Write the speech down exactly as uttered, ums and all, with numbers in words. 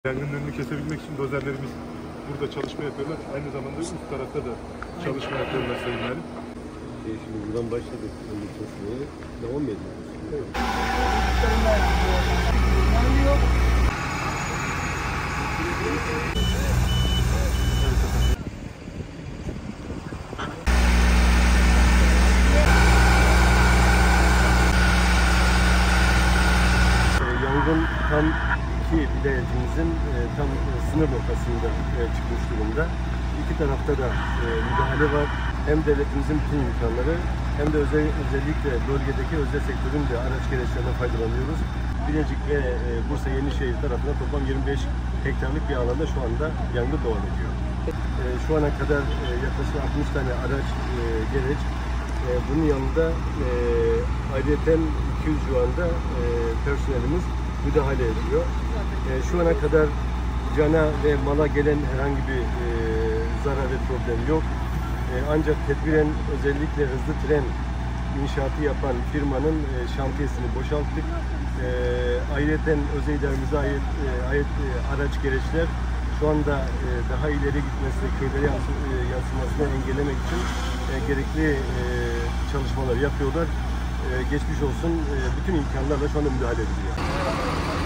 Yangının önünü kesebilmek için dozerlerimiz burada çalışma yapıyorlar. Aynı zamanda üst tarafta da çalışma yapıyorlar Sayın Valim. E şimdi buradan başladık. Önünü kesmeye devam ediyoruz. Evet. Yangın tam iki vilayetimizin e, tam e, sınır noktasında e, çıkmış durumda. İki tarafta da e, müdahale var. Hem devletimizin bütün imkanları hem de özel, özellikle bölgedeki özel sektörün de araç gereçlerinden faydalanıyoruz. Bilecik ve e, Bursa Yenişehir tarafında toplam yirmi beş hektarlık bir alanda şu anda yangın devam ediyor. E, şu ana kadar e, yaklaşık altmış tane araç e, gereç. E, bunun yanında e, ayrıyeten iki yüz civarında e, personelimiz müdahale ediyor. E, şu ana kadar cana ve mala gelen herhangi bir e, zarar ve problem yok. E, ancak tedbiren özellikle hızlı tren inşaatı yapan firmanın e, şantiyesini boşalttık. E, ayrıca özel idaremize ait, e, ait e, araç gereçler şu anda e, daha ileri gitmesi, köylere yansı, e, yansımasını engellemek için e, gerekli e, çalışmalar yapıyorlar. E, geçmiş olsun, e, bütün imkanlarla şu anda müdahale ediliyor.